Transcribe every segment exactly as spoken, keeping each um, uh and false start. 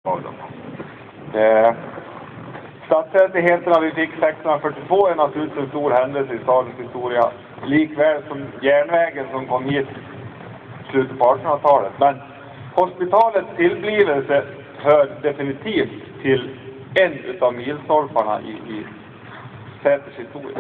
av dem. Eh, Stadsrättigheterna vi fick sextonhundrafyrtiotvå är naturligtvis en stor händelse i stadens historia. Likväl som järnvägen som kom hit i slutet på artonhundratalet. Men hospitalets tillblivelse hör definitivt till en utav milstolparna i, i Säters historia.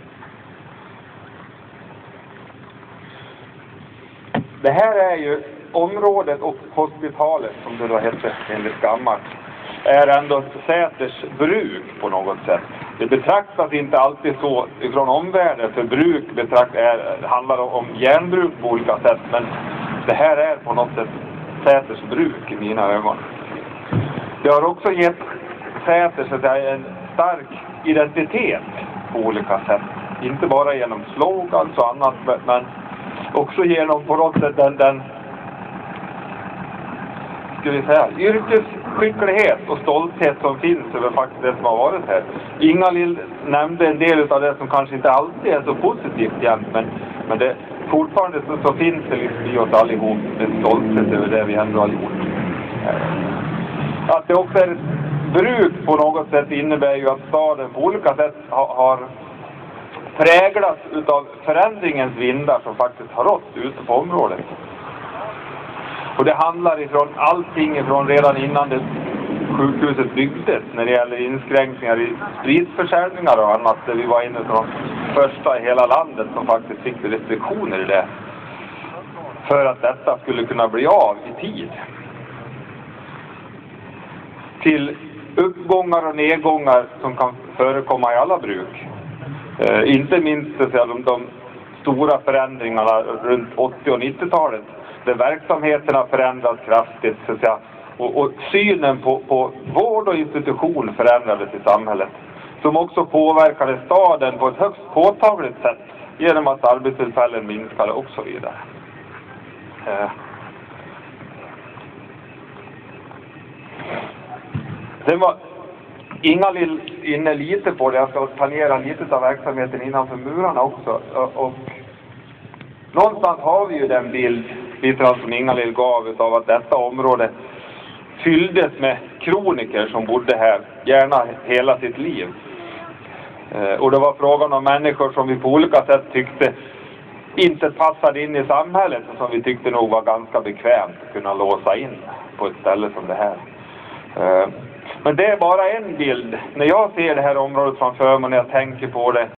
Det här är ju området och hospitalet, som det då hette enligt gammalt, är ändå Säters bruk på något sätt. Det betraktas inte alltid så ifrån omvärlden, för bruk betrakt är, handlar om järnbruk på olika sätt, men det här är på något sätt Säters bruk i mina ögon. Det har också gett Säter så att säga, en stark identitet på olika sätt. Inte bara genom slogans och annat, men också genom på något sätt den, den ska vi säga, yrkesskicklighet och stolthet som finns över faktiskt det som har varit här. Ingalill nämnde en del av det som kanske inte alltid är så positivt jämt, men, men det, fortfarande så, så finns det liksom i oss allihop en stolthet över det vi ändå har gjort. Att det också är ett bruk på något sätt innebär ju att staden på olika sätt har, har präglats utav förändringens vindar som faktiskt har rått ute på området. Och det handlar ifrån allting ifrån redan innan det sjukhuset byggdes när det gäller inskränkningar i spritförsäljningar och annat, där vi var inne från första i hela landet som faktiskt fick restriktioner i det för att detta skulle kunna bli av i tid. Till uppgångar och nedgångar som kan förekomma i alla bruk. Eh, inte minst så att säga, de, de stora förändringarna runt åttio- och nittiotalet. Där verksamheterna förändras kraftigt så att säga, och, och synen på, på vård och institution förändrades i samhället. Som också påverkade staden på ett högst påtagligt sätt genom att arbetstillfällen minskade och så vidare. Eh. Sen var Ingalill inne lite på det. Jag ska planera lite av verksamheten innanför murarna också. Och, och någonstans har vi ju den bild, lite som Ingalill gav, av att detta område fylldes med kroniker som bodde här, gärna hela sitt liv. Eh, och det var frågan om människor som vi på olika sätt tyckte inte passade in i samhället och som vi tyckte nog var ganska bekvämt att kunna låsa in på ett ställe som det här. Eh, Men det är bara en bild. När jag ser det här området framför mig, när jag tänker på det,